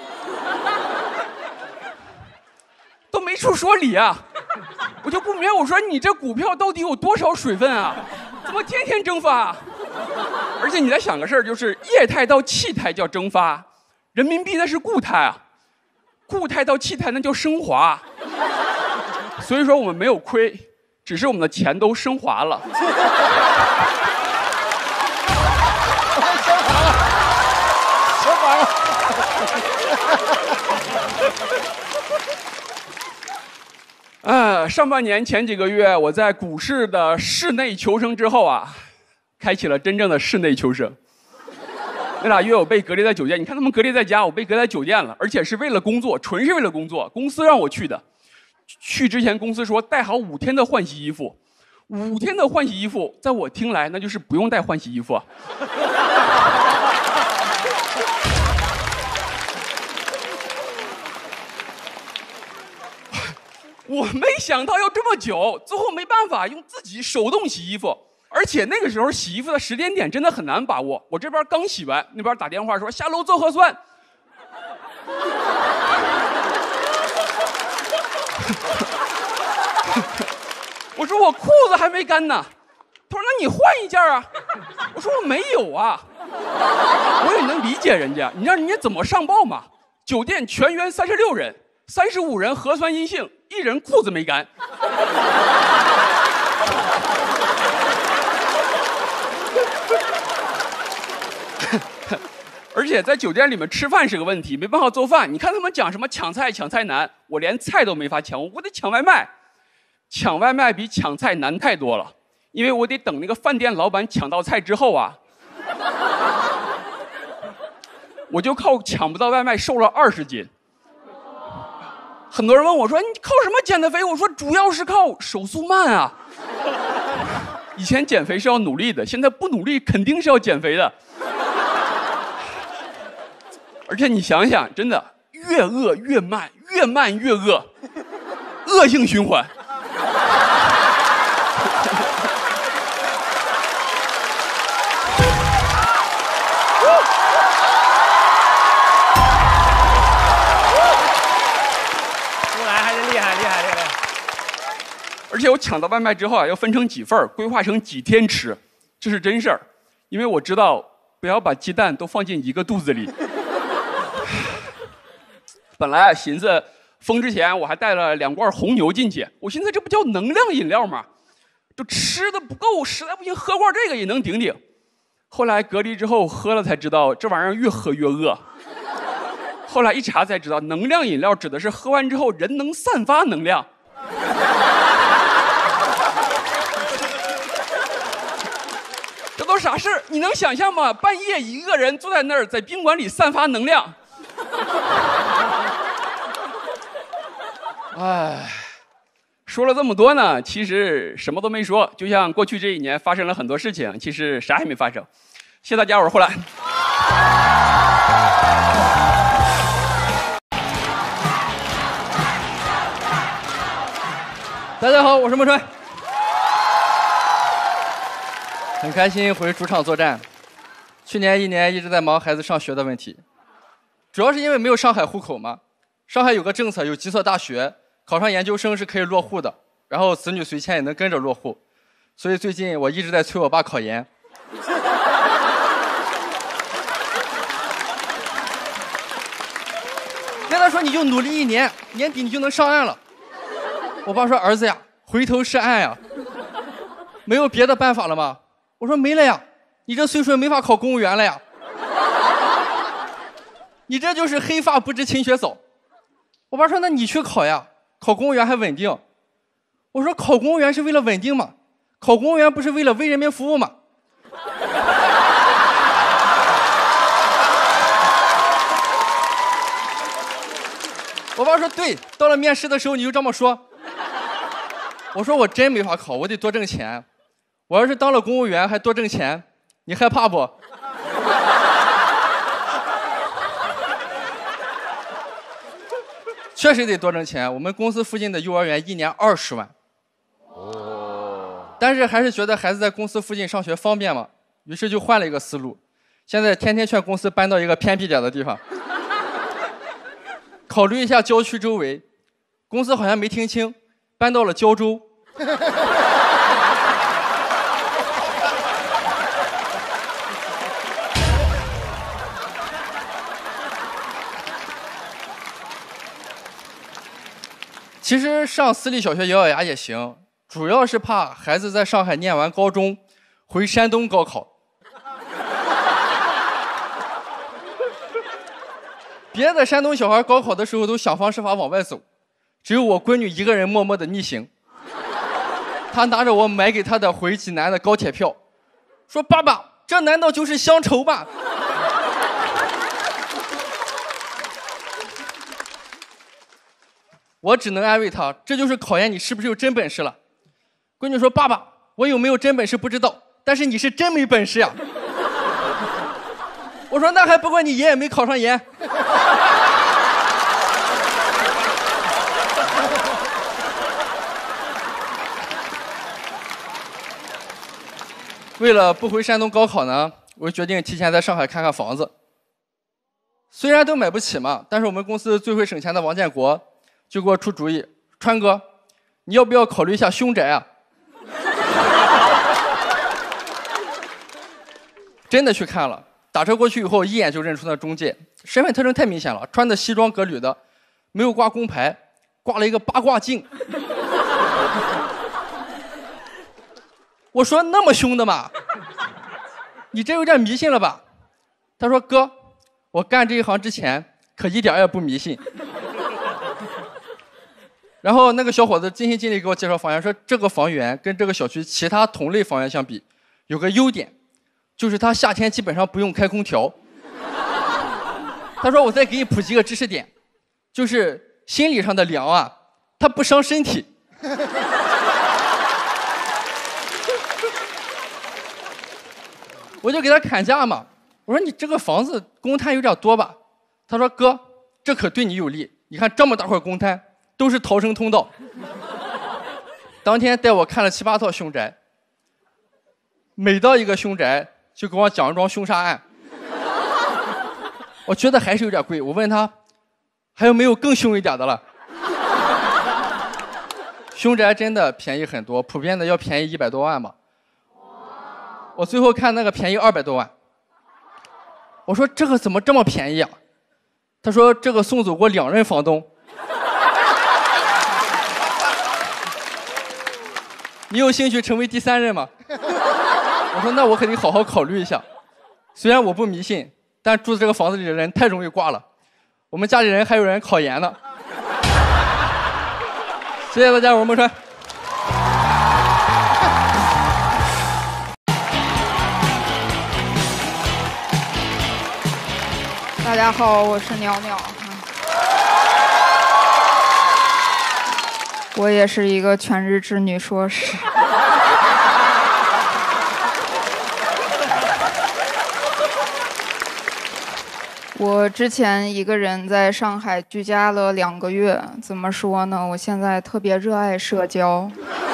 都没处说理啊！我就不明白，我说你这股票到底有多少水分啊？怎么天天蒸发？而且你再想个事儿，就是液态到气态叫蒸发。人民币那是固态啊，固态到气态那叫升华，所以说我们没有亏，只是我们的钱都升华了。 升华了。 呃，上半年前几个月，我在股市的室内求生之后啊，开启了真正的室内求生。那俩月我被隔离在酒店，你看他们隔离在家，我被隔离在酒店了，而且是为了工作，纯是为了工作，公司让我去的。去之前公司说带好五天的换洗衣服，五天的换洗衣服，在我听来那就是不用带换洗衣服啊。 我没想到要这么久，最后没办法用自己手动洗衣服，而且那个时候洗衣服的时间点真的很难把握。我这边刚洗完，那边打电话说下楼做核酸。我说我裤子还没干呢，他说那你换一件啊。我说我没有啊。我也能理解人家，你让人家怎么上报嘛？酒店全员三十六人，三十五人核酸阴性，一人裤子没干。而且在酒店里面吃饭是个问题，没办法做饭。你看他们讲什么抢菜抢菜难，我连菜都没法抢，我得抢外卖。抢外卖比抢菜难太多了，因为我得等那个饭店老板抢到菜之后啊，我就靠抢不到外卖瘦了二十斤。很多人问我说：“你靠什么减的肥？”我说：“主要是靠手速慢啊。”以前减肥是要努力的，现在不努力肯定是要减肥的。而且你想想，真的越饿越慢，越慢越饿，恶性循环。而且我抢到外卖之后啊，要分成几份儿，规划成几天吃，这是真事儿。因为我知道不要把鸡蛋都放进一个肚子里。本来啊，寻思封之前我还带了两罐红牛进去，我寻思这不叫能量饮料吗？就吃的不够，实在不行喝罐这个也能顶顶。后来隔离之后喝了才知道，这玩意儿越喝越饿。后来一查才知道，能量饮料指的是喝完之后人能散发能量。这都啥事儿？你能想象吗？半夜一个人坐在那儿，在宾馆里散发能量。唉，说了这么多呢，其实什么都没说。就像过去这一年发生了很多事情，其实啥也没发生。谢谢大家，我是霍兰。 大家好，我是莫川。很开心回主场作战。去年一年一直在忙孩子上学的问题，主要是因为没有上海户口嘛。上海有个政策，有几所大学考上研究生是可以落户的，然后子女随迁也能跟着落户。所以最近我一直在催我爸考研。跟他说你就努力一年，年底你就能上岸了。我爸说儿子呀，回头是岸呀，没有别的办法了吗？我说没了呀，你这岁数没法考公务员了呀，你这就是黑发不知勤学早。我爸说那你去考呀，考公务员还稳定。我说考公务员是为了稳定吗？考公务员不是为了为人民服务吗？我爸说对，到了面试的时候你就这么说。我说我真没法考，我得多挣钱。我要是当了公务员还多挣钱，你害怕不？确实得多挣钱。我们公司附近的幼儿园一年二十万。哦。但是还是觉得孩子在公司附近上学方便嘛，于是就换了一个思路。现在天天劝公司搬到一个偏僻点的地方。考虑一下郊区周围，公司好像没听清，搬到了胶州。其实上私立小学咬咬牙也行，主要是怕孩子在上海念完高中，回山东高考。别的山东小孩高考的时候都想方设法往外走，只有我闺女一个人默默的逆行。她拿着我买给她的回济南的高铁票，说：“爸爸，这难道就是乡愁吗？”我只能安慰她，这就是考验你是不是有真本事了。闺女说：“爸爸，我有没有真本事不知道，但是你是真没本事呀。”我说：“那还不怪你爷爷没考上研。” 为了不回山东高考呢，我决定提前在上海看看房子。虽然都买不起嘛，但是我们公司最会省钱的王建国就给我出主意：川哥，你要不要考虑一下凶宅啊？真的去看了，打车过去以后，一眼就认出那中介，身份特征太明显了，穿的西装革履的，没有挂工牌，挂了一个八卦镜。我说那么凶的吗？你这有点迷信了吧？他说哥，我干这一行之前可一点也不迷信。然后那个小伙子尽心尽力给我介绍房源，说这个房源跟这个小区其他同类房源相比，有个优点，就是它夏天基本上不用开空调。他说我再给你普及个知识点，就是心理上的凉啊，它不伤身体。我就给他砍价嘛，我说你这个房子公摊有点多吧？他说哥，这可对你有利，你看这么大块公摊都是逃生通道。当天带我看了七八套凶宅，每到一个凶宅就给我讲一桩凶杀案。我觉得还是有点贵，我问他还有没有更凶一点的了？凶宅真的便宜很多，普遍的要便宜一百多万吧。我最后看那个便宜二百多万，我说这个怎么这么便宜啊？他说这个送走过两任房东。你有兴趣成为第三任吗？我说那我可得好好考虑一下。虽然我不迷信，但住在这个房子里的人太容易挂了。我们家里人还有人考研呢。谢谢大家，我是孟川。 大家好，我是鸟鸟。我也是一个全日制女硕士。我之前一个人在上海居家了两个月，怎么说呢？我现在特别热爱社交，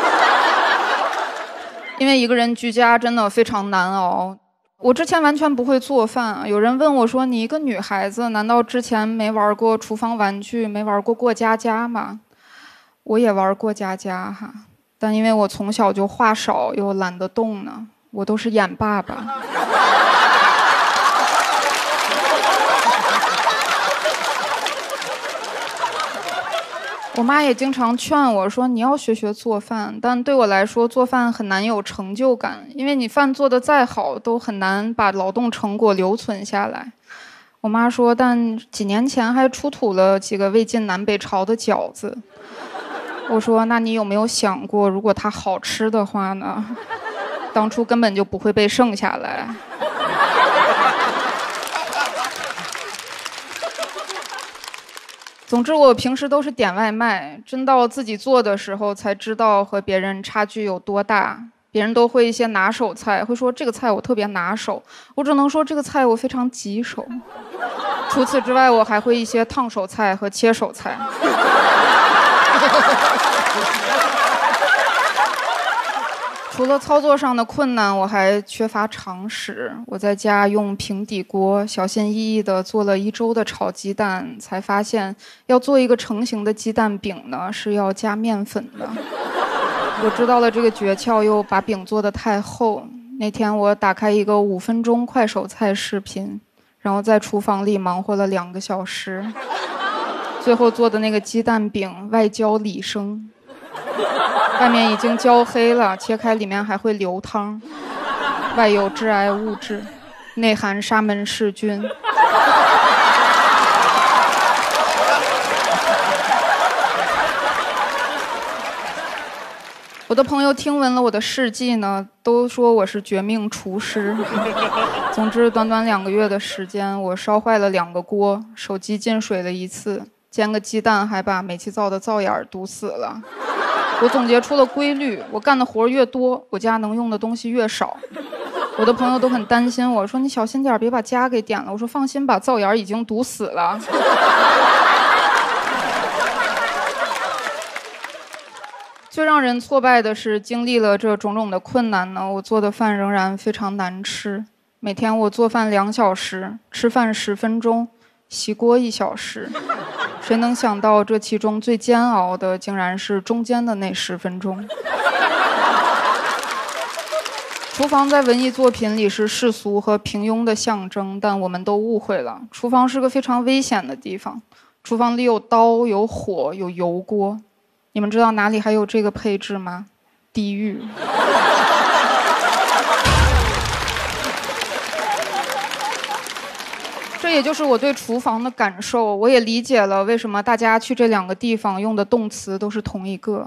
因为一个人居家真的非常难熬。我之前完全不会做饭，有人问我说：“你一个女孩子，难道之前没玩过厨房玩具，没玩过过家家吗？”我也玩过家家哈，但因为我从小就话少又懒得动呢，我都是演爸爸。我妈也经常劝我说你要学学做饭，但对我来说做饭很难有成就感，因为你饭做得再好都很难把劳动成果留存下来。我妈说但几年前还出土了几个魏晋南北朝的饺子。我说那你有没有想过如果它好吃的话呢？当初根本就不会被剩下来。总之我平时都是点外卖，真到自己做的时候才知道和别人差距有多大。别人都会一些拿手菜，会说这个菜我特别拿手，我只能说这个菜我非常棘手。除此之外我还会一些烫手菜和切手菜。除了操作上的困难，我还缺乏常识。我在家用平底锅小心翼翼地做了一周的炒鸡蛋，才发现要做一个成型的鸡蛋饼呢，是要加面粉的。我知道了这个诀窍，又把饼做得太厚。那天我打开一个五分钟快手菜视频，然后在厨房里忙活了两个小时，最后做的那个鸡蛋饼外焦里生。外面已经焦黑了，切开里面还会流汤，外有致癌物质，内含沙门氏菌。我的朋友听闻了我的事迹呢，都说我是绝命厨师。总之，短短两个月的时间，我烧坏了两个锅，手机进水了一次，煎个鸡蛋还把煤气灶的灶眼堵死了。我总结出了规律，我干的活越多，我家能用的东西越少。我的朋友都很担心我，说你小心点，别把家给点了。我说放心吧，灶眼已经堵死了。 最让人挫败的是，经历了这种种的困难呢，我做的饭仍然非常难吃。每天我做饭两小时，吃饭十分钟，洗锅一小时。谁能想到这其中最煎熬的，竟然是中间的那十分钟。厨房在文艺作品里是世俗和平庸的象征，但我们都误会了。厨房是个非常危险的地方，厨房里有刀、有火、有油锅。你们知道哪里还有这个配置吗？地狱。这也就是我对厨房的感受，我也理解了为什么大家去这两个地方用的动词都是同一个。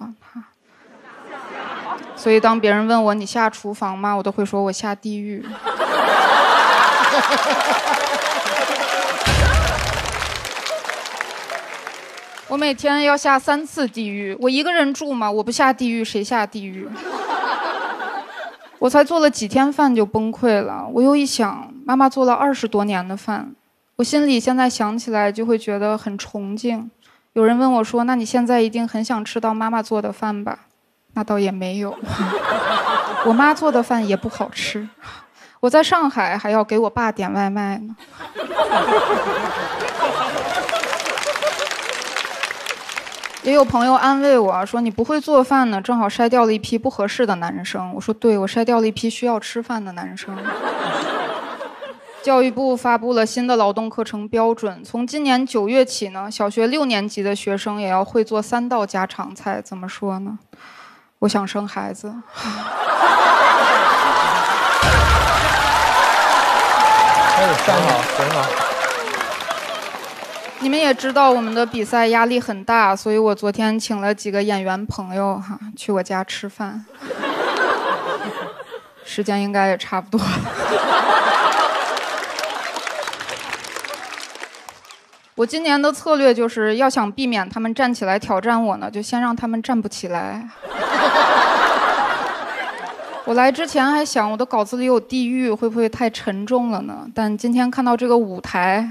所以当别人问我你下厨房吗，我都会说我下地狱。我每天要下三次地狱，我一个人住嘛，我不下地狱谁下地狱？我才做了几天饭就崩溃了。我又一想，妈妈做了二十多年的饭，我心里现在想起来就会觉得很崇敬。有人问我说，那你现在一定很想吃到妈妈做的饭吧？那倒也没有。我妈做的饭也不好吃，我在上海还要给我爸点外卖呢。也有朋友安慰我说，你不会做饭呢，正好筛掉了一批不合适的男生。我说对，我筛掉了一批需要吃饭的男生。教育部发布了新的劳动课程标准，从今年九月起呢，小学六年级的学生也要会做三道家常菜。怎么说呢？我想生孩子。 哎，很好，很好。 你们也知道我们的比赛压力很大，所以我昨天请了几个演员朋友哈去我家吃饭，时间应该也差不多了。我今年的策略就是要想避免他们站起来挑战我呢，就先让他们站不起来。我来之前还想我的稿子里有地狱，会不会太沉重了呢？但今天看到这个舞台。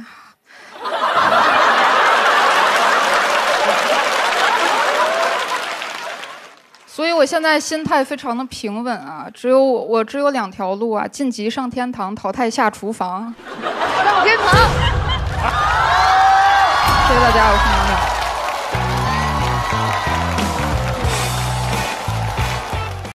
所以我现在心态非常的平稳啊，只有我我只有两条路啊，晋级上天堂，淘汰下厨房。 上天堂。 谢谢大家，我是苗苗。